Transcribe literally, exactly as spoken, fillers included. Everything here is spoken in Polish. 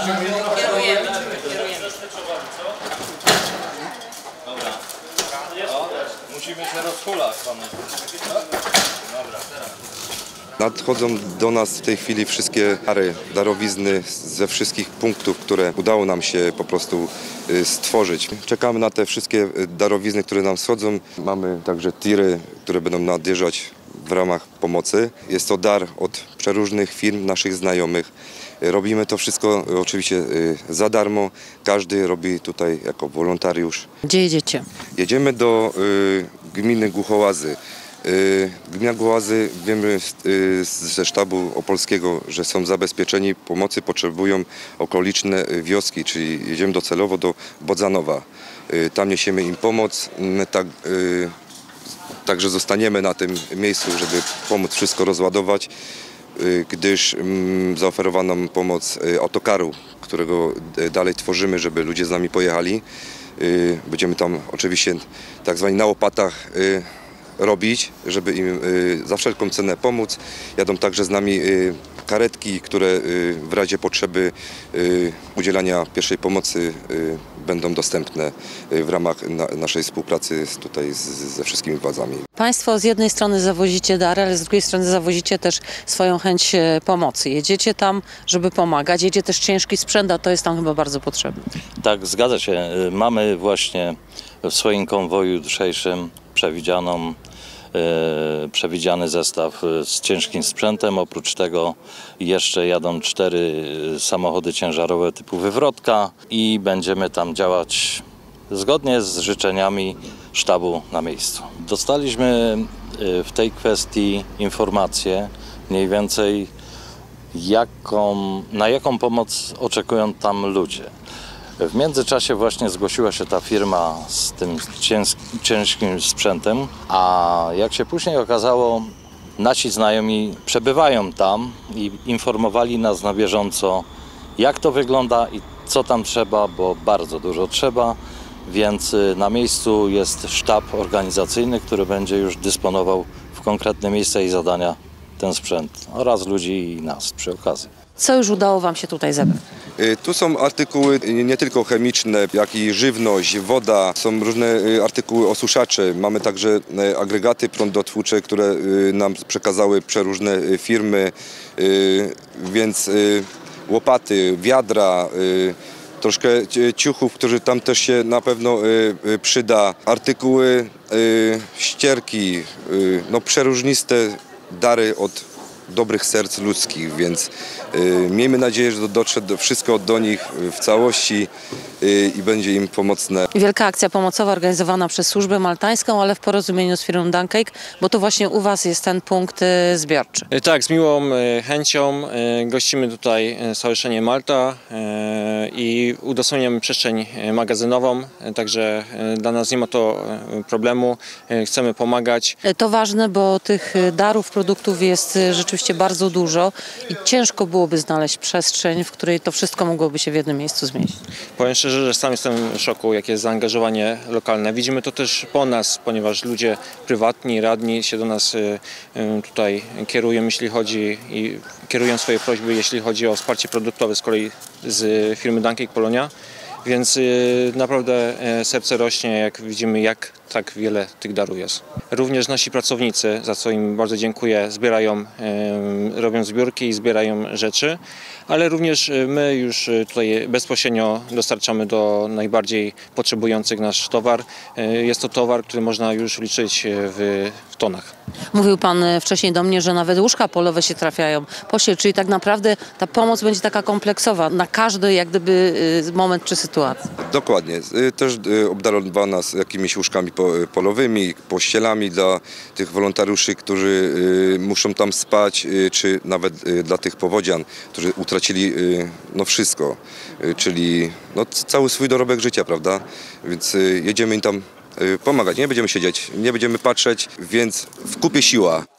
Kierujemy. Dobra. O, musimy się rozhulać, panie. Dobra, teraz. Nadchodzą do nas w tej chwili wszystkie dary, darowizny ze wszystkich punktów, które udało nam się po prostu stworzyć. Czekamy na te wszystkie darowizny, które nam schodzą. Mamy także tiry, które będą nadjeżdżać w ramach pomocy. Jest to dar od przeróżnych firm, naszych znajomych. Robimy to wszystko oczywiście za darmo. Każdy robi tutaj jako wolontariusz. Gdzie jedziecie? Jedziemy do y, gminy Głuchołazy. Y, Gmina Głuchołazy, wiemy y, ze sztabu opolskiego, że są zabezpieczeni, pomocy potrzebują okoliczne wioski, czyli jedziemy docelowo do Bodzanowa. Y, tam niesiemy im pomoc. Y, tak, y, także zostaniemy na tym miejscu, żeby pomóc wszystko rozładować, y, gdyż y, zaoferowano nam pomoc y, autokaru, którego y, dalej tworzymy, żeby ludzie z nami pojechali. Y, będziemy tam oczywiście tak zwani na łopatach y, robić, żeby im y, za wszelką cenę pomóc. Jadą także z nami y, karetki, które y, w razie potrzeby y, udzielania pierwszej pomocy y, będą dostępne y, w ramach na, naszej współpracy z, tutaj z, ze wszystkimi władzami. Państwo z jednej strony zawozicie dary, ale z drugiej strony zawozicie też swoją chęć pomocy. Jedziecie tam, żeby pomagać, jedzie też ciężki sprzęt, a to jest tam chyba bardzo potrzebne. Tak, zgadza się. Mamy właśnie w swoim konwoju jutrzejszym przewidzianą e, przewidziany zestaw z ciężkim sprzętem. Oprócz tego jeszcze jadą cztery samochody ciężarowe typu wywrotka i będziemy tam działać zgodnie z życzeniami sztabu na miejscu. Dostaliśmy w tej kwestii informację mniej więcej jaką, na jaką pomoc oczekują tam ludzie. W międzyczasie właśnie zgłosiła się ta firma z tym ciężkim sprzętem, a jak się później okazało, nasi znajomi przebywają tam i informowali nas na bieżąco, jak to wygląda i co tam trzeba, bo bardzo dużo trzeba, więc na miejscu jest sztab organizacyjny, który będzie już dysponował w konkretne miejsca i zadania ten sprzęt oraz ludzi i nas przy okazji. Co już udało Wam się tutaj zebrać? Tu są artykuły nie tylko chemiczne, jak i żywność, woda. Są różne artykuły osuszacze. Mamy także agregaty prądotwórcze, które nam przekazały przeróżne firmy, więc łopaty, wiadra, troszkę ciuchów, którzy tam też się na pewno przyda. Artykuły, ścierki, no przeróżniste dary od dobrych serc ludzkich, więc y, miejmy nadzieję, że dotrze do, wszystko do nich w całości y, i będzie im pomocne. Wielka akcja pomocowa organizowana przez służbę maltańską, ale w porozumieniu z firmą Duncake, bo to właśnie u Was jest ten punkt y, zbiorczy. Tak, z miłą y, chęcią y, gościmy tutaj Stowarzyszenie Malta y, i udostępniamy przestrzeń magazynową, y, także y, dla nas nie ma to y, problemu, y, chcemy pomagać. To ważne, bo tych darów, produktów jest y, rzeczywiście bardzo dużo i ciężko byłoby znaleźć przestrzeń, w której to wszystko mogłoby się w jednym miejscu zmieścić. Powiem szczerze, że sam jestem w szoku, jakie jest zaangażowanie lokalne. Widzimy to też po nas, ponieważ ludzie prywatni, radni się do nas tutaj kierują, jeśli chodzi i kierują swoje prośby, jeśli chodzi o wsparcie produktowe z kolei z firmy Duncake Polonia. Więc y, naprawdę y, serce rośnie, jak widzimy, jak tak wiele tych darów jest. Również nasi pracownicy, za co im bardzo dziękuję, zbierają, y, robią zbiórki i zbierają rzeczy, ale również y, my już y, tutaj bezpośrednio dostarczamy do najbardziej potrzebujących nasz towar. Y, jest to towar, który można już liczyć w, w tonach. Mówił Pan wcześniej do mnie, że nawet łóżka polowe się trafiają po sieci, czyli tak naprawdę ta pomoc będzie taka kompleksowa na każdy jak gdyby moment czy sytuacji. Dokładnie. Też obdarowano nas jakimiś łóżkami polowymi, pościelami dla tych wolontariuszy, którzy muszą tam spać, czy nawet dla tych powodzian, którzy utracili no wszystko, czyli no cały swój dorobek życia, prawda? Więc jedziemy im tam pomagać, nie będziemy siedzieć, nie będziemy patrzeć, więc w kupie siła.